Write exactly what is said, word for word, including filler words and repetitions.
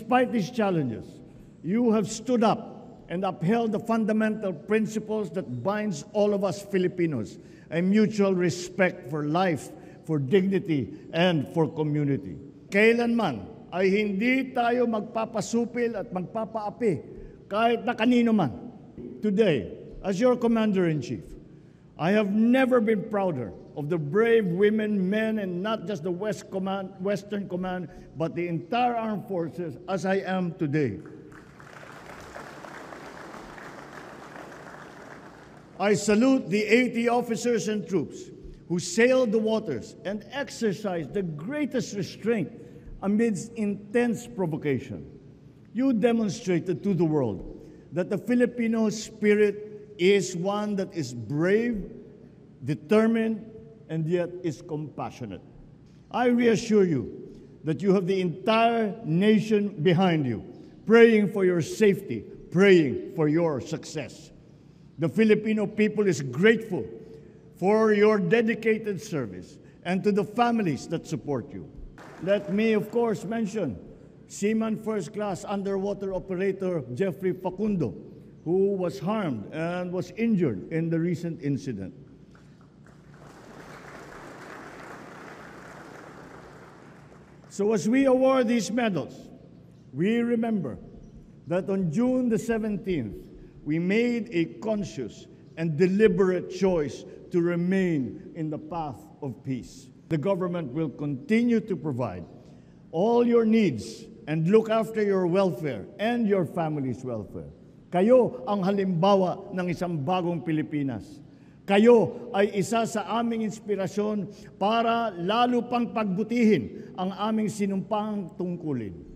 despite these challenges, you have stood up and upheld the fundamental principles that binds all of us Filipinos, a mutual respect for life, for dignity, and for community. Kailanman ay hindi tayo magpapasupil at magpapaapi kahit na kanino man. Today, as your Commander-in-Chief, I have never been prouder of the brave women, men, and not just the West Command, Western Command, but the entire armed forces as I am today. I salute the eighty officers and troops who sailed the waters and exercised the greatest restraint amidst intense provocation. You demonstrated to the world that the Filipino spirit is one that is brave, determined, and yet is compassionate. I reassure you that you have the entire nation behind you, praying for your safety, praying for your success. The Filipino people is grateful for your dedicated service and to the families that support you. Let me, of course, mention Seaman First Class Underwater Operator Jeffrey Facundo, who was harmed and was injured in the recent incident. So as we award these medals, we remember that on June the seventeenth, we made a conscious and deliberate choice to remain in the path of peace. The government will continue to provide all your needs and look after your welfare and your family's welfare. Kayo ang halimbawa ng isang bagong Pilipinas. Kayo ay isa sa aming inspirasyon para lalo pang pagbutihin ang aming sinumpang tungkulin.